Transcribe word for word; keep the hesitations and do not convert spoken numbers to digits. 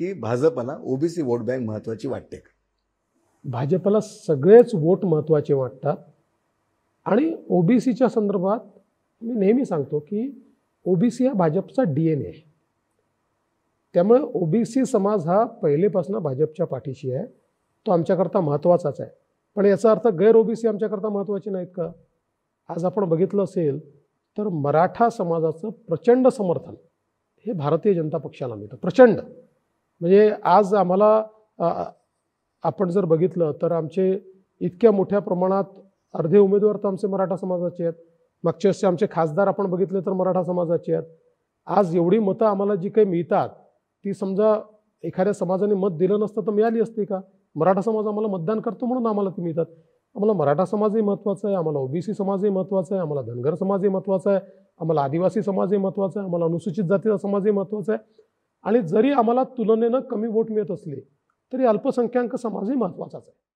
की भाजपला OBC vote bank महत्वाची वाटते का? भाजपला सगळेच वोट महत्त्वाचे वाटतात आणि ओबीसीच्या संदर्भात मी नेहमी सांगतो की ओबीसी हा भाजपचा डी एन ए आहे. त्यामुळे ओबीसी समाज हा पहिलेपासून भाजपच्या पाठीशी आहे. तो आमच्याकरता महत्त्वाचाच आहे. पण याचा अर्थ गैर ओबीसी आमच्याकरता महत्त्वाचे नाहीत का? आज आपण बघितलं असेल तर मराठा समाजाचं प्रचंड समर्थन हे भारतीय जनता पक्षाला मिळतं, प्रचंड. म्हणजे आज आम्हाला आपण जर बघितलं तर आमचे इतक्या मोठ्या प्रमाणात अर्धे उमेदवार तर आमचे मराठा समाजाचे आहेत. मागच्या वर्षी आमचे खासदार आपण बघितले तर मराठा समाजाचे आहेत. आज एवढी मतं आम्हाला जी काही मिळतात ती समजा एखाद्या समाजाने मत दिलं नसतं तर मिळाली असती का? मराठा समाज आम्हाला मतदान करतो म्हणून आम्हाला ती मिळतात. आम्हाला मराठा समाजही महत्त्वाचा आहे, आम्हाला ओबीसी समाजही महत्त्वाचा आहे, आम्हाला धनगर समाजही महत्त्वाचा आहे, आम्हाला आदिवासी समाजही महत्त्वाचा आहे, आम्हाला अनुसूचित जातीचा समाजही महत्त्वाचा आहे. आणि जरी आम्हाला तुलनेनं कमी वोट मिळत असले तरी अल्पसंख्याक समाजही महत्त्वाचाच आहे.